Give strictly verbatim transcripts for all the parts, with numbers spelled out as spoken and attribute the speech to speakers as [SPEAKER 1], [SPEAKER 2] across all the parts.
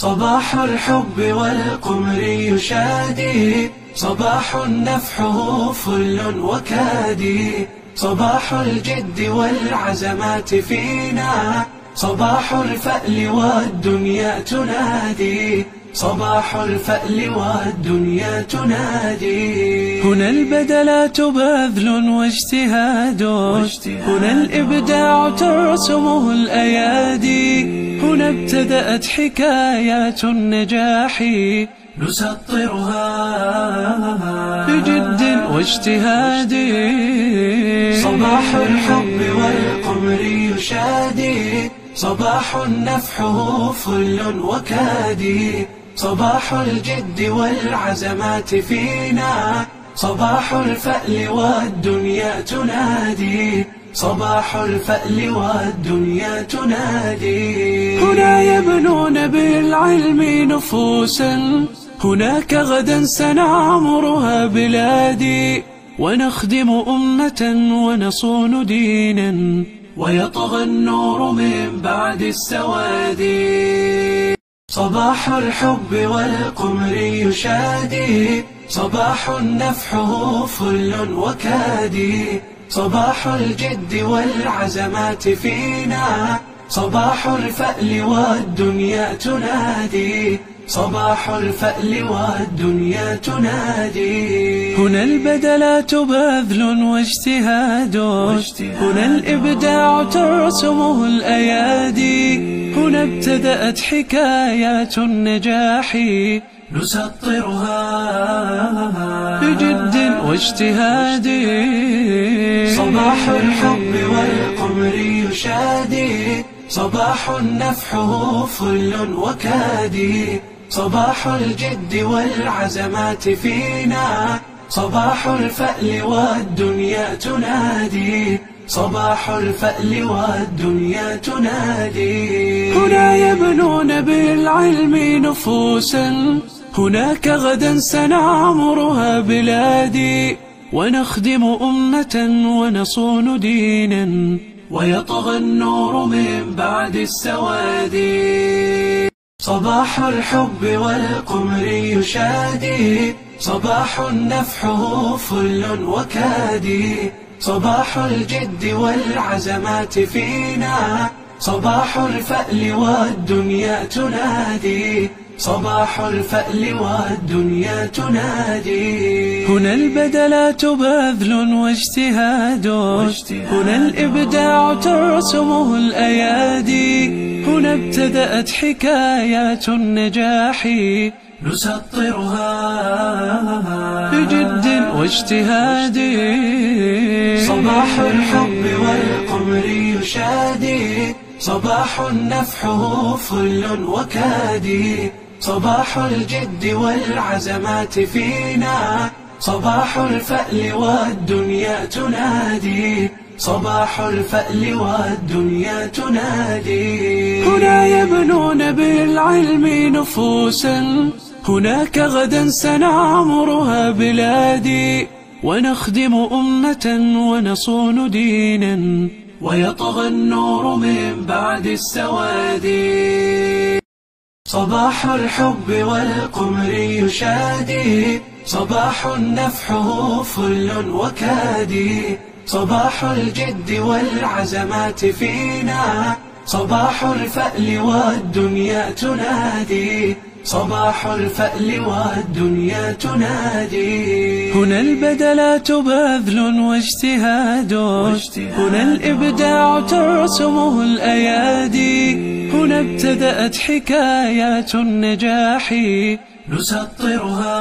[SPEAKER 1] صباح الحب والقمر يشادي، صباح نفحه فل وكادي، صباح الجد والعزمات فينا، صباح الفأل والدنيا تنادي، صباح الفأل والدنيا تنادي.
[SPEAKER 2] هنا البدلات بذل واجتهاد، هنا الإبداع ترسمه الأيادي، هنا ابتدأت حكايات النجاح
[SPEAKER 1] نسطرها
[SPEAKER 2] بجد واجتهاد.
[SPEAKER 1] صباح الحب والقمر يشادي، صباح نفحه فل وكادي، صباح الجد والعزمات فينا، صباح الفأل والدنيا تنادي، صباح الفأل والدنيا تنادي.
[SPEAKER 2] هنا يبنون بالعلم نفوسا، هناك غدا سنعمرها بلادي، ونخدم أمة ونصون دينا،
[SPEAKER 1] ويطغى النور من بعد السواد. صباح الحب والقمر يشادي، صباح نفحه فل وكادي، صباح الجد والعزمات فينا، صباح الفأل والدنيا تنادي، صباح الفأل والدنيا تنادي.
[SPEAKER 2] هنا البدلات بذل واجتهاد، هنا الإبداع ترسمه الأيادي، هنا ابتدأت حكايات النجاح
[SPEAKER 1] نسطرها
[SPEAKER 2] بجد واجتهاد.
[SPEAKER 1] صباح الحب والقمر يشادي، صباح نفحه فل وكادي، صباح الجد والعزمات فينا، صباح الفأل والدنيا تنادي، صباح الفأل والدنيا تنادي.
[SPEAKER 2] هنا يبنون بالعلم نفوسا، هناك غدا سنعمرها بلادي، ونخدم أمة ونصون دينا،
[SPEAKER 1] ويطغى النور من بعد السواد. صباح الحب والقمر يشادي، صباح نفحه فل وكادي، صباح الجد والعزمات فينا، صباح الفأل والدنيا تنادي، صباح الفأل والدنيا تنادي.
[SPEAKER 2] هنا البدلات بذل واجتهاد، هنا الإبداع ترسمه الأيادي، هنا ابتدأت حكايات النجاح
[SPEAKER 1] نسطرها
[SPEAKER 2] بجد واجتهاد.
[SPEAKER 1] صباح الحب والقمر يشادي، صباح نفحه فل وكادي، صباح الجد والعزمات فينا، صباح الفأل والدنيا تنادي، صباح الفأل والدنيا تنادي.
[SPEAKER 2] هنا يبنون بالعلم نفوسا، هناك غدا سنعمرها بلادي، ونخدم أمة ونصون دينا،
[SPEAKER 1] ويطغى النور من بعد السواد. صباح الحب والقمر يشادي، صباح نفحه فل وكادي، صباح الجد والعزمات فينا، صباح الفأل والدنيا تنادي، صباح الفأل والدنيا تنادي.
[SPEAKER 2] هنا البدلات بذل واجتهاد، هنا الإبداع ترسمه الأيادي، هنا ابتدأت حكايات النجاح
[SPEAKER 1] نسطرها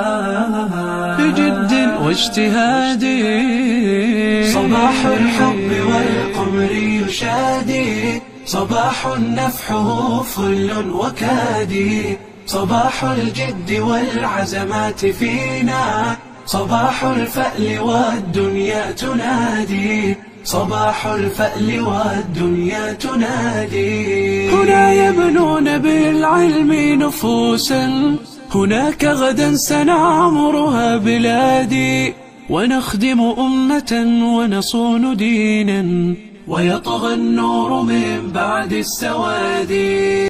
[SPEAKER 2] بجد واجتهاد.
[SPEAKER 1] صباح الحب والقمر يشادي، صباح نفحه فل وكادي، صباح الجد والعزمات فينا، صباح الفأل والدنيا تنادي، صباح الفأل والدنيا تنادي.
[SPEAKER 2] هنا يبنون بالعلم نفوسا، هناك غدا سنعمرها بلادي، ونخدم أمة ونصون دينا،
[SPEAKER 1] ويطغى النور من بعد السواد.